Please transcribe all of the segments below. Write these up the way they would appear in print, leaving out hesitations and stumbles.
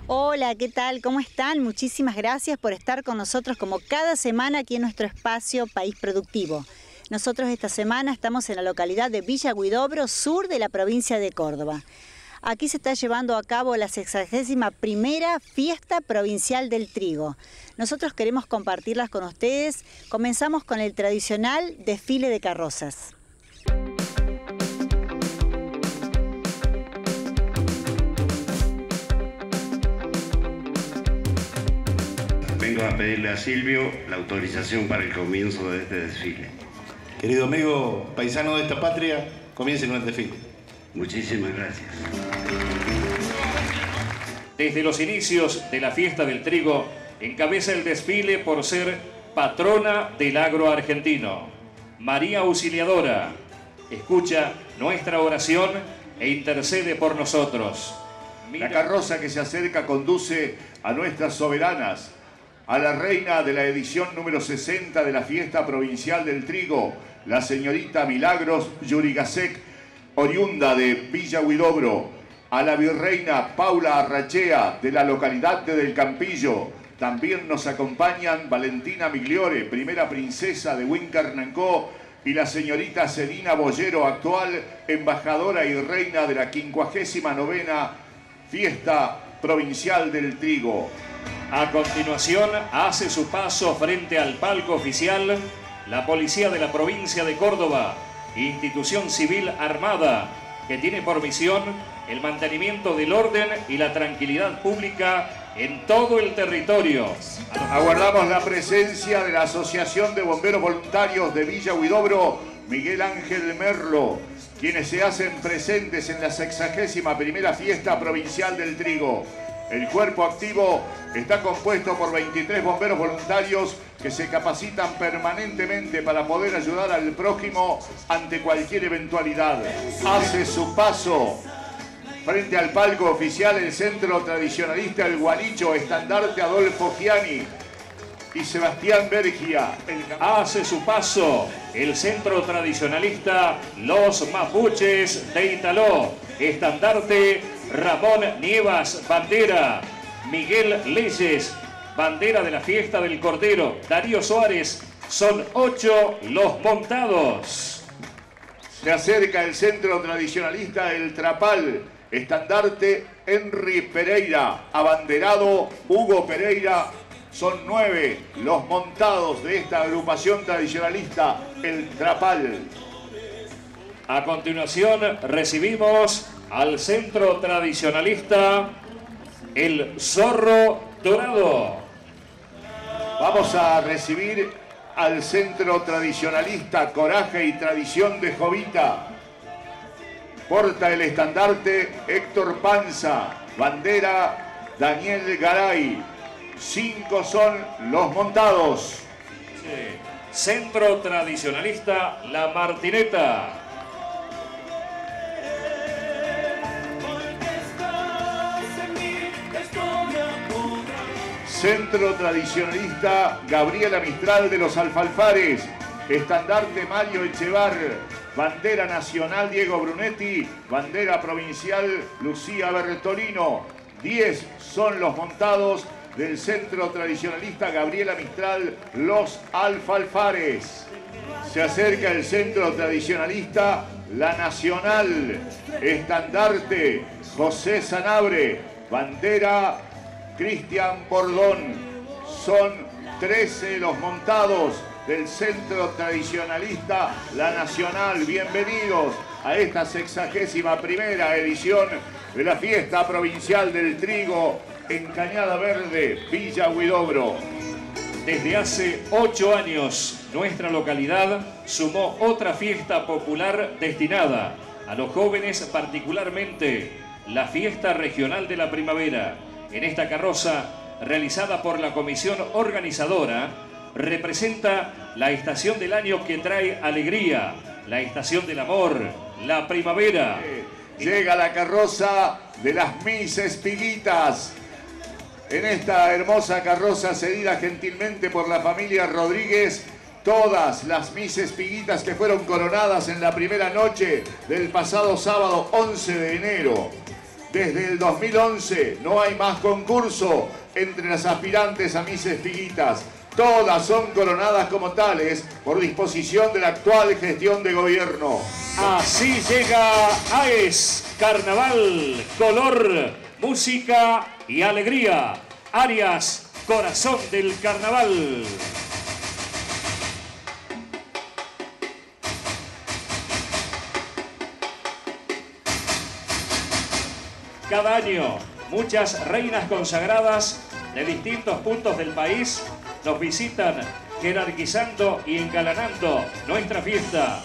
Hola, ¿qué tal? ¿Cómo están? Muchísimas gracias por estar con nosotros como cada semana aquí en nuestro espacio País Productivo. Nosotros esta semana estamos en la localidad de Villa Huidobro, sur de la provincia de Córdoba. Aquí se está llevando a cabo la 61ª Fiesta Provincial del Trigo. Nosotros queremos compartirlas con ustedes. Comenzamos con el tradicional desfile de carrozas. Vengo a pedirle a Silvio la autorización para el comienzo de este desfile. Querido amigo paisano de esta patria, comiencen con el desfile. Muchísimas gracias. Desde los inicios de la Fiesta del Trigo, encabeza el desfile por ser patrona del agro argentino. María Auxiliadora, escucha nuestra oración e intercede por nosotros. La carroza que se acerca conduce a nuestras soberanas, a la reina de la edición número 60 de la Fiesta Provincial del Trigo, la señorita Milagros Yurigasek, oriunda de Villa Huidobro, a la virreina Paula Arrachea, de la localidad de Del Campillo. También nos acompañan Valentina Migliore, primera princesa de Huincarnancó, y la señorita Celina Bollero, actual embajadora y reina de la 59ª Fiesta Provincial del Trigo. A continuación, hace su paso frente al palco oficial la Policía de la Provincia de Córdoba, institución civil armada que tiene por misión el mantenimiento del orden y la tranquilidad pública en todo el territorio. Aguardamos la presencia de la Asociación de Bomberos Voluntarios de Villa Huidobro, Miguel Ángel Merlo, quienes se hacen presentes en la 61ª Fiesta Provincial del Trigo. El cuerpo activo está compuesto por 23 bomberos voluntarios que se capacitan permanentemente para poder ayudar al prójimo ante cualquier eventualidad. Hace su paso frente al palco oficial el centro tradicionalista El Gualicho, estandarte Adolfo Gianni y Sebastián Bergia. Hace su paso el centro tradicionalista Los Mapuches de Italó, estandarte Ramón Nievas, bandera. Miguel Leyes, bandera de la Fiesta del Cordero. Darío Suárez, son 8 los montados. Se acerca el centro tradicionalista El Trapal, estandarte Henry Pereira, abanderado Hugo Pereira. Son 9 los montados de esta agrupación tradicionalista El Trapal. A continuación recibimos al centro tradicionalista El Zorro Dorado. Vamos a recibir al centro tradicionalista Coraje y Tradición de Jovita. Porta el estandarte Héctor Panza, bandera Daniel Garay. 5 son los montados. Sí. Centro tradicionalista La Martineta. Centro tradicionalista Gabriela Mistral de los Alfalfares, estandarte Mario Echevar, bandera nacional Diego Brunetti, bandera provincial Lucía Bertolino. 10 son los montados del centro tradicionalista Gabriela Mistral Los Alfalfares. Se acerca el centro tradicionalista La Nacional, estandarte José Sanabre, bandera Cristian Bordón. Son 13 los montados del centro tradicionalista La Nacional. Bienvenidos a esta 61ª edición de la Fiesta Provincial del Trigo en Cañada Verde, Villa Huidobro. Desde hace 8 años, nuestra localidad sumó otra fiesta popular destinada a los jóvenes, particularmente la Fiesta Regional de la Primavera. En esta carroza, realizada por la comisión organizadora, representa la estación del año que trae alegría, la estación del amor, la primavera. Llega la carroza de las Miss Espiguitas. En esta hermosa carroza cedida gentilmente por la familia Rodríguez, todas las Miss Espiguitas que fueron coronadas en la primera noche del pasado sábado 11 de enero. Desde el 2011 no hay más concurso entre las aspirantes a Miss Espiguitas. Todas son coronadas como tales por disposición de la actual gestión de gobierno. Así llega AES, carnaval, color, música y alegría. Arias, corazón del carnaval. Cada año, muchas reinas consagradas de distintos puntos del país nos visitan jerarquizando y engalanando nuestra fiesta.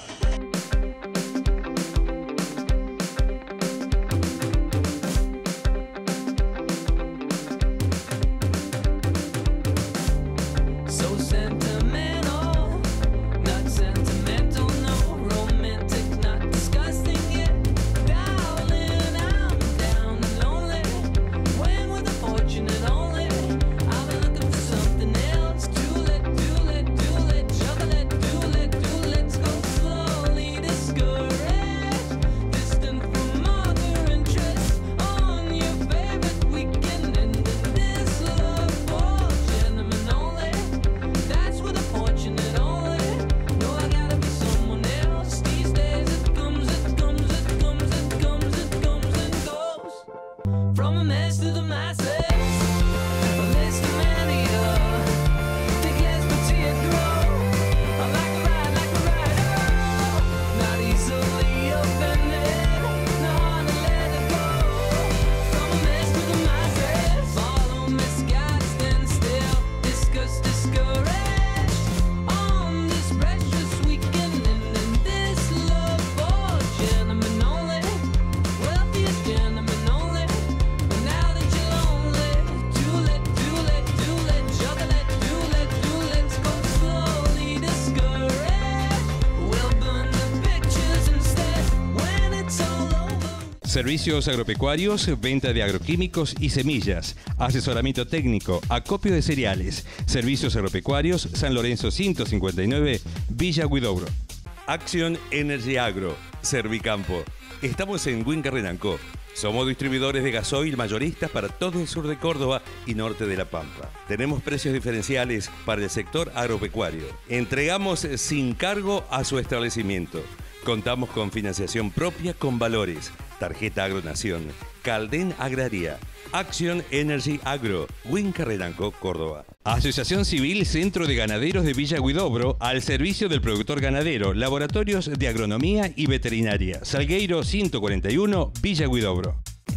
Servicios agropecuarios, venta de agroquímicos y semillas, asesoramiento técnico, acopio de cereales. Servicios agropecuarios, San Lorenzo 159, Villa Huidobro. Action Energy Agro, Servicampo. Estamos en Huincarrenanco. Somos distribuidores de gasoil mayoristas para todo el sur de Córdoba y norte de La Pampa. Tenemos precios diferenciales para el sector agropecuario. Entregamos sin cargo a su establecimiento. Contamos con financiación propia con valores. Tarjeta Agronación, Calden Agraria, Action Energy Agro, Huincarrenanco, Córdoba. Asociación Civil Centro de Ganaderos de Villa Huidobro, al servicio del productor ganadero, laboratorios de agronomía y veterinaria. Salgueiro 141, Villa Huidobro.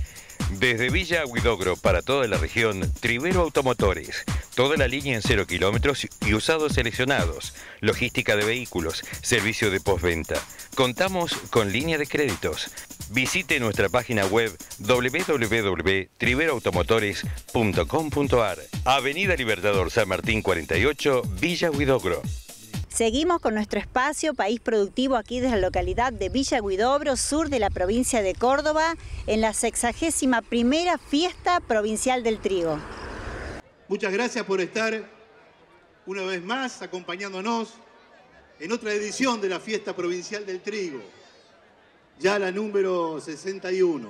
Desde Villa Huidobro para toda la región, Trivero Automotores. Toda la línea en 0 kilómetros y usados seleccionados. Logística de vehículos, servicio de postventa. Contamos con línea de créditos. Visite nuestra página web www.triveroautomotores.com.ar. Avenida Libertador San Martín 48, Villa Huidobro. Seguimos con nuestro espacio País Productivo aquí desde la localidad de Villa Huidobro, sur de la provincia de Córdoba, en la 61ª Fiesta Provincial del Trigo. Muchas gracias por estar una vez más acompañándonos en otra edición de la Fiesta Provincial del Trigo, ya la número 61.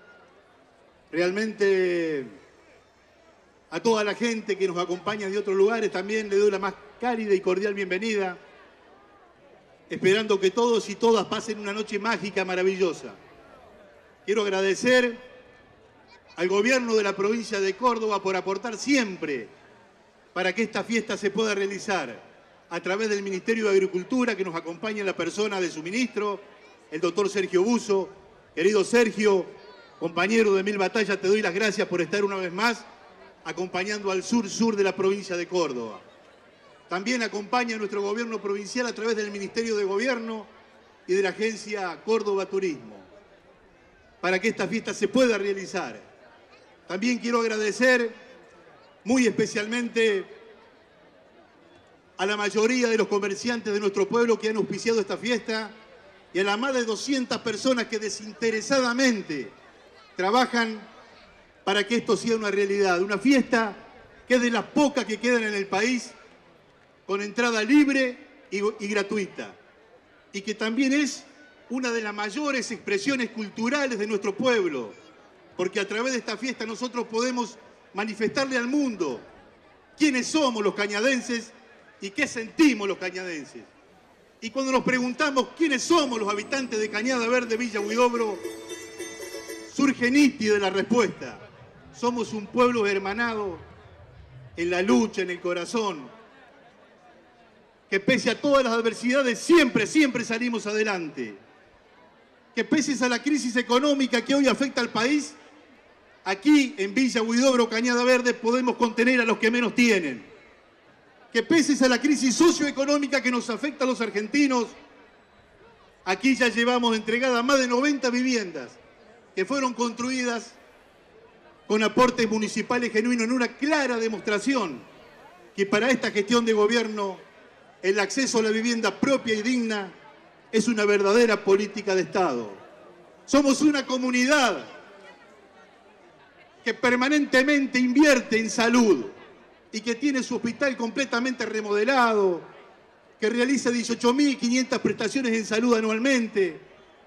Realmente a toda la gente que nos acompaña de otros lugares también le doy la más cálida y cordial bienvenida, esperando que todos y todas pasen una noche mágica, maravillosa. Quiero agradecer al gobierno de la provincia de Córdoba por aportar siempre para que esta fiesta se pueda realizar a través del Ministerio de Agricultura, que nos acompaña en la persona de su ministro, el doctor Sergio Buso. Querido Sergio, compañero de Mil Batallas, te doy las gracias por estar una vez más acompañando al sur de la provincia de Córdoba. También acompaña a nuestro gobierno provincial a través del Ministerio de Gobierno y de la Agencia Córdoba Turismo, para que esta fiesta se pueda realizar. También quiero agradecer muy especialmente a la mayoría de los comerciantes de nuestro pueblo que han auspiciado esta fiesta y a las más de 200 personas que desinteresadamente trabajan para que esto sea una realidad. Una fiesta que es de las pocas que quedan en el país con entrada libre y gratuita, y que también es una de las mayores expresiones culturales de nuestro pueblo, porque a través de esta fiesta nosotros podemos manifestarle al mundo quiénes somos los cañadenses y qué sentimos los cañadenses. Y cuando nos preguntamos quiénes somos los habitantes de Cañada Verde, Villa Huidobro, surge nítida la respuesta. Somos un pueblo hermanado en la lucha, en el corazón, que pese a todas las adversidades siempre salimos adelante. Que pese a la crisis económica que hoy afecta al país, aquí en Villa Huidobro, Cañada Verde, podemos contener a los que menos tienen. Que pese a la crisis socioeconómica que nos afecta a los argentinos, aquí ya llevamos entregadas más de 90 viviendas que fueron construidas con aportes municipales genuinos, en una clara demostración que para esta gestión de gobierno el acceso a la vivienda propia y digna es una verdadera política de Estado. Somos una comunidad que permanentemente invierte en salud y que tiene su hospital completamente remodelado, que realiza 18.500 prestaciones en salud anualmente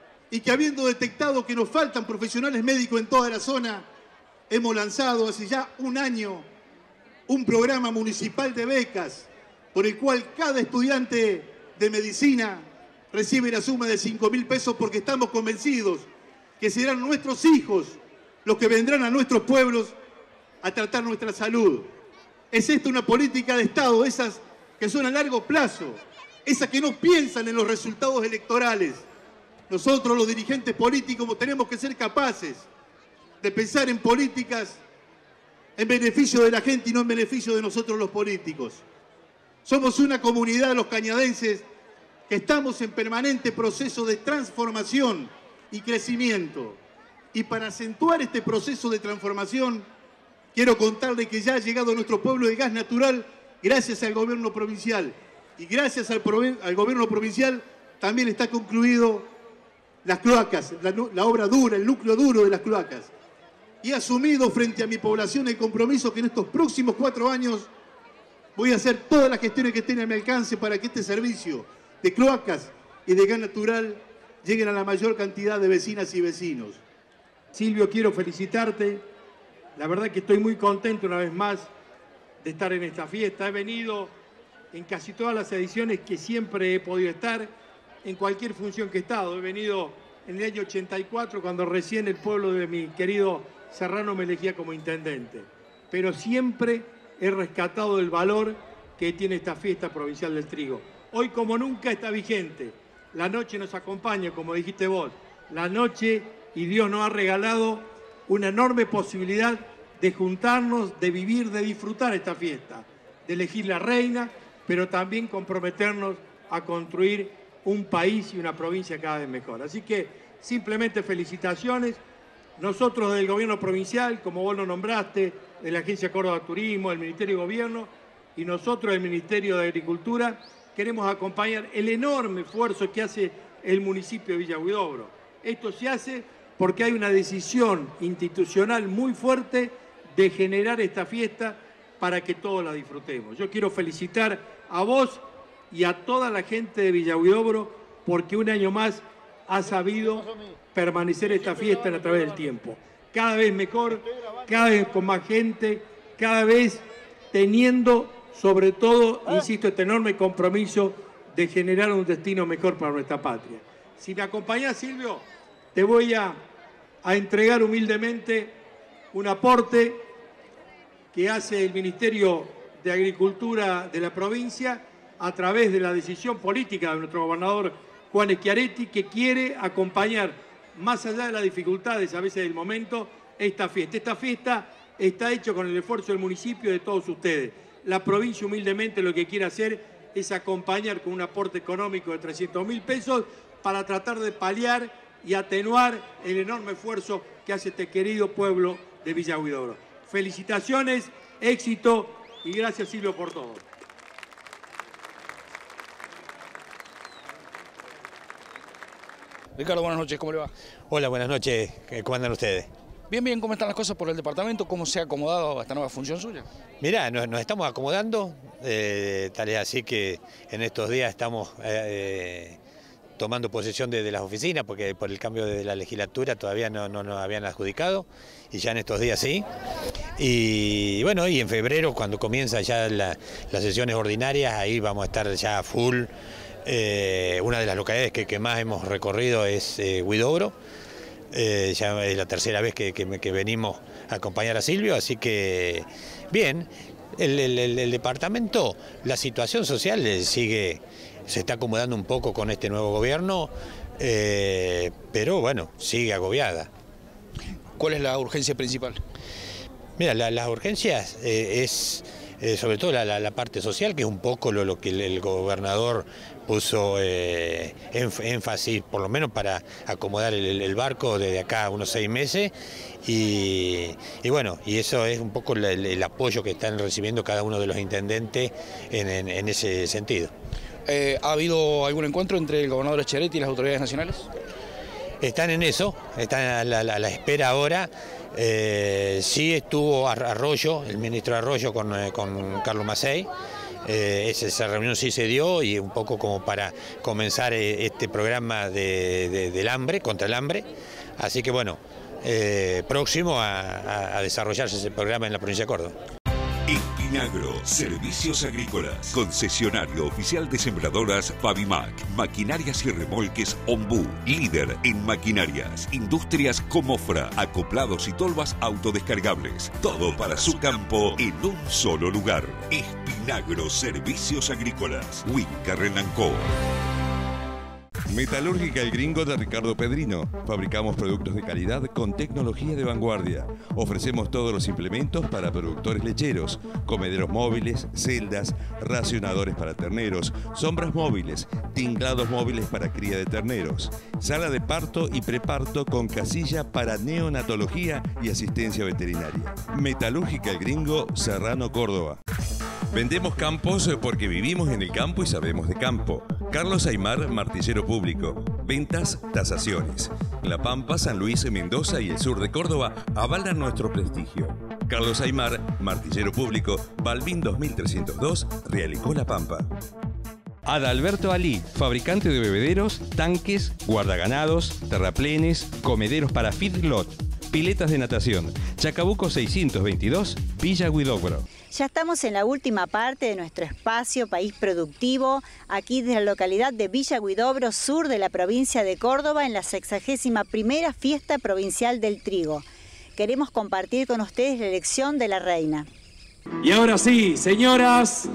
y que, habiendo detectado que nos faltan profesionales médicos en toda la zona, hemos lanzado hace ya un año un programa municipal de becas por el cual cada estudiante de medicina recibe la suma de 5.000 pesos, porque estamos convencidos que serán nuestros hijos los que vendrán a nuestros pueblos a tratar nuestra salud. Es esta una política de Estado, esas que son a largo plazo, esas que no piensan en los resultados electorales. Nosotros, los dirigentes políticos, tenemos que ser capaces de pensar en políticas en beneficio de la gente y no en beneficio de nosotros los políticos. Somos una comunidad, los cañadenses, que estamos en permanente proceso de transformación y crecimiento. Y para acentuar este proceso de transformación, quiero contarle que ya ha llegado a nuestro pueblo el gas natural gracias al gobierno provincial. Y gracias al gobierno provincial también está concluido las cloacas, la obra dura, el núcleo duro de las cloacas. Y he asumido frente a mi población el compromiso que en estos próximos 4 años voy a hacer todas las gestiones que estén a mi alcance para que este servicio de cloacas y de gas natural lleguen a la mayor cantidad de vecinas y vecinos. Silvio, quiero felicitarte. La verdad que estoy muy contento una vez más de estar en esta fiesta. He venido en casi todas las ediciones que siempre he podido estar, en cualquier función que he estado. He venido en el año 84, cuando recién el pueblo de mi querido Serrano me elegía como intendente. Pero siempre he rescatado el valor que tiene esta fiesta provincial del trigo. Hoy como nunca está vigente. La noche nos acompaña, como dijiste vos. La noche, y Dios nos ha regalado una enorme posibilidad de juntarnos, de vivir, de disfrutar esta fiesta, de elegir la reina, pero también comprometernos a construir un país y una provincia cada vez mejor. Así que simplemente felicitaciones. Nosotros del gobierno provincial, como vos lo nombraste, de la Agencia Córdoba Turismo, del Ministerio de Gobierno, y nosotros del Ministerio de Agricultura, queremos acompañar el enorme esfuerzo que hace el municipio de Villa Huidobro. Esto se hace porque hay una decisión institucional muy fuerte de generar esta fiesta para que todos la disfrutemos. Yo quiero felicitar a vos y a toda la gente de Villa Huidobro porque un año más ha sabido permanecer esta fiesta a través del tiempo. Cada vez mejor, cada vez con más gente, cada vez teniendo, sobre todo, insisto, este enorme compromiso de generar un destino mejor para nuestra patria. Si me acompañás, Silvio, te voy a entregar humildemente un aporte que hace el Ministerio de Agricultura de la provincia a través de la decisión política de nuestro gobernador Juan Schiaretti, que quiere acompañar, más allá de las dificultades a veces del momento, esta fiesta. Esta fiesta está hecha con el esfuerzo del municipio y de todos ustedes. La provincia humildemente lo que quiere hacer es acompañar con un aporte económico de 300.000 pesos para tratar de paliar y atenuar el enorme esfuerzo que hace este querido pueblo de Villa Huidobro. Felicitaciones, éxito y gracias, Silvio, por todo. Ricardo, buenas noches, ¿cómo le va? Hola, buenas noches, ¿cómo andan ustedes? Bien, bien, ¿cómo están las cosas por el departamento? ¿Cómo se ha acomodado a esta nueva función suya? Mirá, nos estamos acomodando, tal es así que en estos días estamos tomando posesión de las oficinas, porque por el cambio de la legislatura todavía no nos habían adjudicado, y ya en estos días sí. Y bueno, y en febrero, cuando comienzan ya las sesiones ordinarias, ahí vamos a estar ya full. Una de las localidades que más hemos recorrido es Huidobro. Ya es la tercera vez que venimos a acompañar a Silvio, así que bien. El departamento, la situación social se está acomodando un poco con este nuevo gobierno, pero bueno, sigue agobiada. ¿Cuál es la urgencia principal? Mira, las urgencias es sobre todo la parte social, que es un poco lo que el gobernador puso énfasis, por lo menos para acomodar el barco desde acá a unos 6 meses. Y bueno, y eso es un poco el apoyo que están recibiendo cada uno de los intendentes en ese sentido. ¿Ha habido algún encuentro entre el gobernador Echeverría y las autoridades nacionales? Están en eso, están a la espera ahora. Sí estuvo Arroyo, el ministro Arroyo con Carlos Macei. Esa reunión sí se dio, y un poco como para comenzar este programa del hambre, contra el hambre. Así que bueno, próximo a desarrollarse ese programa en la provincia de Córdoba. Espinagro, Servicios Agrícolas, concesionario oficial de sembradoras Fabimac, maquinarias y remolques Ombú, líder en maquinarias, industrias Comofra, acoplados y tolvas autodescargables, todo para su campo en un solo lugar. Espinagro, Servicios Agrícolas, Huinca Renancó. Metalúrgica El Gringo de Ricardo Pedrino. Fabricamos productos de calidad con tecnología de vanguardia. Ofrecemos todos los implementos para productores lecheros, comederos móviles, celdas, racionadores para terneros, sombras móviles, tinglados móviles para cría de terneros, sala de parto y preparto con casilla para neonatología y asistencia veterinaria. Metalúrgica El Gringo, Serrano, Córdoba. Vendemos campos porque vivimos en el campo y sabemos de campo. Carlos Aymar, martillero público. Ventas, tasaciones. La Pampa, San Luis, Mendoza y el sur de Córdoba avalan nuestro prestigio. Carlos Aymar, martillero público, Balbín 2302, Realicó La Pampa. Adalberto Ali, fabricante de bebederos, tanques, guardaganados, terraplenes, comederos para feedlot, piletas de natación. Chacabuco 622, Villa Huidobro. Ya estamos en la última parte de nuestro espacio País Productivo, aquí desde la localidad de Villa Huidobro, sur de la provincia de Córdoba, en la 61ª Fiesta Provincial del Trigo. Queremos compartir con ustedes la elección de la reina. Y ahora sí, señoras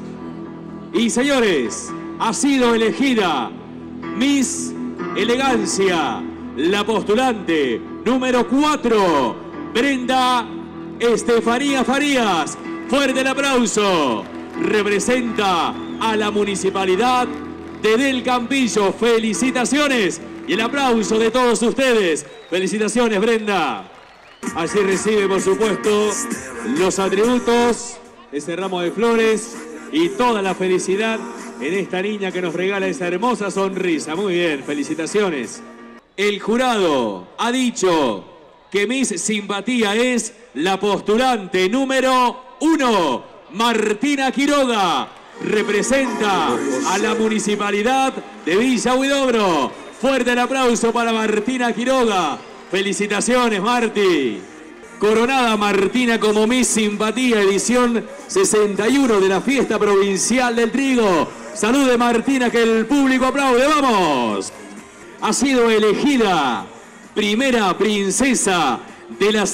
y señores, ha sido elegida Miss Elegancia, la postulante número 4, Brenda Estefanía Farías. Fuerte el aplauso. Representa a la Municipalidad de Del Campillo. Felicitaciones y el aplauso de todos ustedes. Felicitaciones, Brenda. Allí recibe, por supuesto, los atributos, ese ramo de flores y toda la felicidad en esta niña que nos regala esa hermosa sonrisa. Muy bien, felicitaciones. El jurado ha dicho que Miss Simpatía es la postulante número 1, Martina Quiroga. Representa a la Municipalidad de Villa Huidobro. Fuerte el aplauso para Martina Quiroga. Felicitaciones, Marti. Coronada Martina como Miss Simpatía, edición 61 de la Fiesta Provincial del Trigo. Salude, Martina, que el público aplaude. ¡Vamos! Ha sido elegida primera princesa de la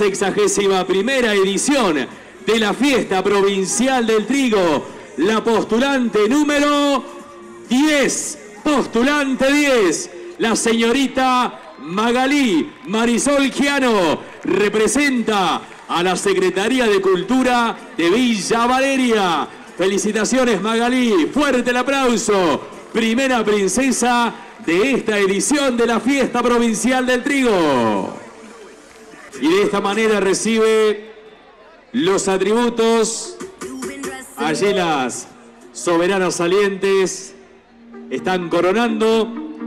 61ª edición de la Fiesta Provincial del Trigo, la postulante número 10, postulante 10, la señorita Magalí Marisol Giano, representa a la Secretaría de Cultura de Villa Valeria. Felicitaciones, Magalí, fuerte el aplauso, primera princesa de esta edición de la Fiesta Provincial del Trigo. Y de esta manera recibe los atributos. Allí las soberanas salientes están coronando.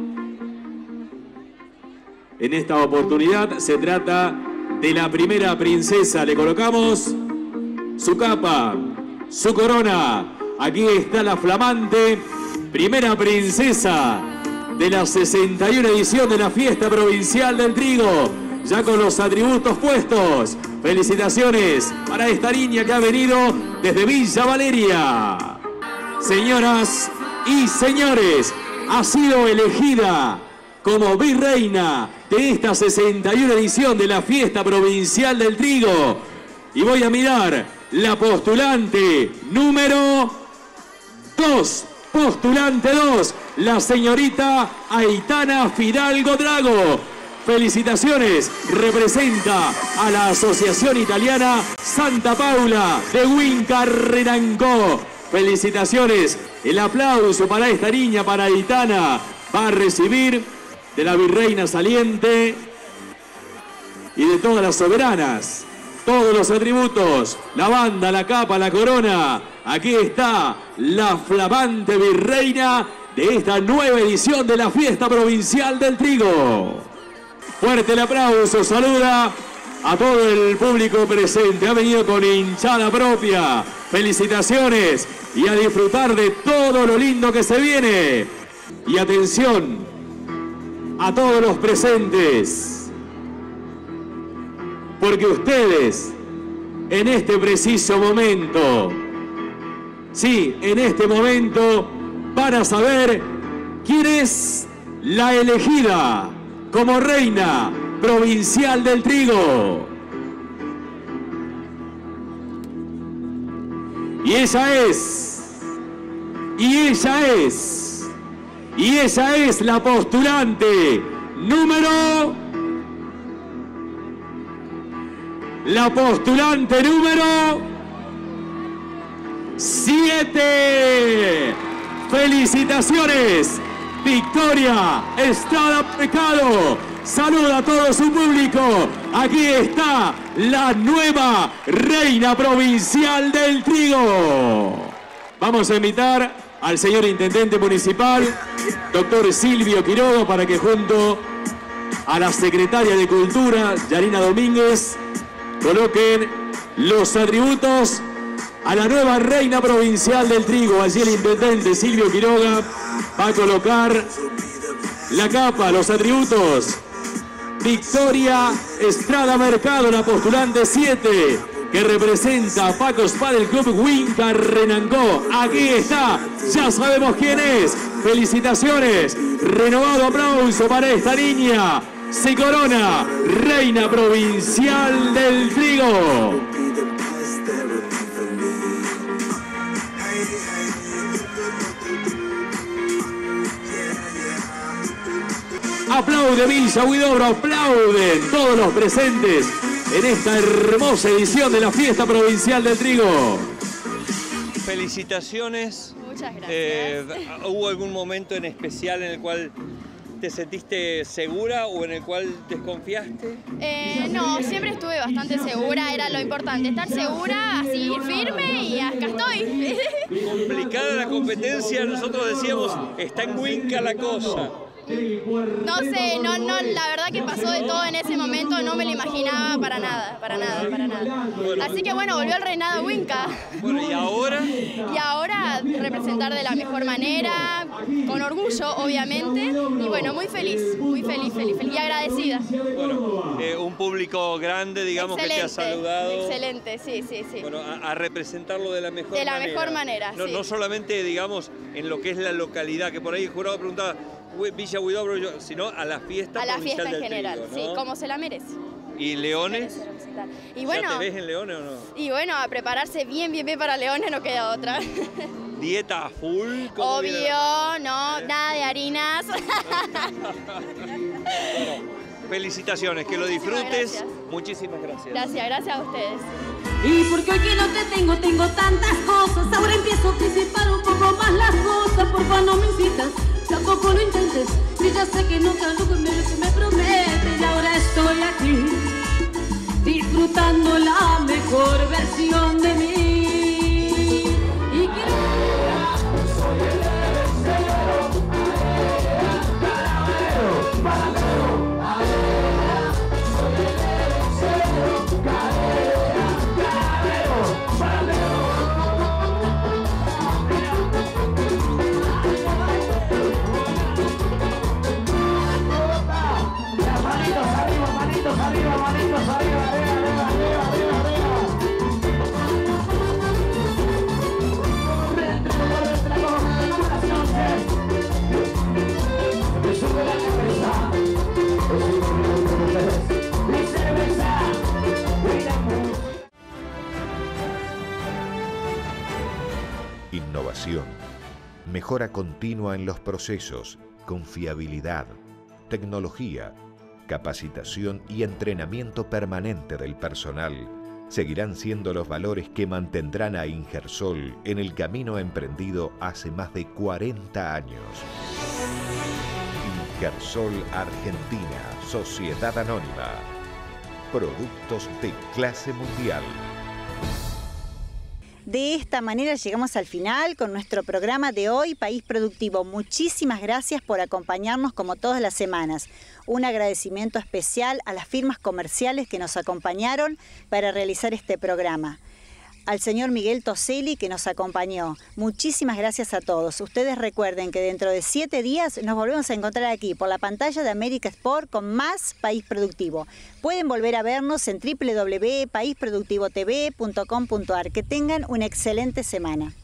En esta oportunidad se trata de la primera princesa. Le colocamos su capa, su corona. Aquí está la flamante primera princesa de la 61 edición de la Fiesta Provincial del Trigo, ya con los atributos puestos. Felicitaciones para esta niña que ha venido desde Villa Valeria. Señoras y señores, ha sido elegida como virreina de esta 61 edición de la Fiesta Provincial del Trigo. Y voy a mirar la postulante número 2. Postulante 2, la señorita Aitana Fidalgo Drago. Felicitaciones, representa a la Asociación Italiana Santa Paula de Huinca Renancó. Felicitaciones, el aplauso para esta niña, para Aitana. Va a recibir de la virreina saliente y de todas las soberanas, todos los atributos, la banda, la capa, la corona. Aquí está la flamante virreina de esta nueva edición de la Fiesta Provincial del Trigo. Fuerte el aplauso, saluda a todo el público presente. Ha venido con hinchada propia. Felicitaciones y a disfrutar de todo lo lindo que se viene. Y atención a todos los presentes, porque ustedes en este preciso momento, sí, en este momento van a saber quién es la elegida como reina provincial del trigo. Y ella es la postulante número 7. Felicitaciones, Victoria Estrada Mercado. Saluda a todo su público. Aquí está la nueva reina provincial del trigo. Vamos a invitar al señor intendente municipal, doctor Silvio Quiroga, para que junto a la secretaria de Cultura, Yarina Domínguez, coloquen los atributos a la nueva reina provincial del trigo. Allí el intendente Silvio Quiroga va a colocar la capa, los atributos. Victoria Estrada Mercado, la postulante 7, que representa a Pacos Padel Club Huinca Renancó. Aquí está, ya sabemos quién es. Felicitaciones, renovado aplauso para esta niña. Se corona reina provincial del trigo. Aplaude Villa Huidobro, aplauden todos los presentes en esta hermosa edición de la Fiesta Provincial del Trigo. Felicitaciones. Muchas gracias. ¿Hubo algún momento en especial en el cual te sentiste segura o en el cual desconfiaste? No, siempre estuve bastante segura, era lo importante, estar segura, a seguir firme y acá estoy. Complicada la competencia, nosotros decíamos, está en Huinca la cosa. No sé, no, la verdad que pasó de todo en ese momento, no me lo imaginaba para nada. Bueno, así que bueno, volvió el reinado Huinca. Bueno, ¿y ahora? Y ahora representar de la mejor manera, con orgullo, obviamente, y bueno, muy feliz y agradecida. Bueno, un público grande, digamos, excelente, que te ha saludado. Excelente, sí. Bueno, a representarlo de la mejor manera. De la mejor manera, no, sí. No solamente, digamos, en lo que es la localidad, que por ahí el jurado preguntaba, Villa Huidobro, sino a la fiesta provincial. A la fiesta en del general, trigo, ¿no? Sí, como se la merece. ¿Y Leones? Y bueno, ¿Ya te ves en Leones o no? Y bueno, a prepararse bien para Leones, no queda otra. ¿Dieta a full? Obvio, no, nada de harinas. Bueno, felicitaciones, que lo disfrutes. Muchísimas gracias. Gracias a ustedes. Y porque hoy que no te tengo tantas cosas, ahora empiezo a anticipar un poco más las cosas, por favor no me incitas, tampoco lo intentes, y ya sé que nunca lo que me prometes, y ahora estoy aquí, disfrutando la mejor versión de mí, y quiero... Soy el innovación, mejora continua en los procesos, confiabilidad, tecnología, capacitación y entrenamiento permanente del personal seguirán siendo los valores que mantendrán a Ingersol en el camino emprendido hace más de 40 años. Ingersol Argentina, Sociedad Anónima. Productos de clase mundial. De esta manera llegamos al final con nuestro programa de hoy, País Productivo. Muchísimas gracias por acompañarnos como todas las semanas. Un agradecimiento especial a las firmas comerciales que nos acompañaron para realizar este programa. Al señor Miguel Toselli que nos acompañó. Muchísimas gracias a todos. Ustedes recuerden que dentro de 7 días nos volvemos a encontrar aquí por la pantalla de América Sport con más País Productivo. Pueden volver a vernos en www.paisproductivotv.com.ar. Que tengan una excelente semana.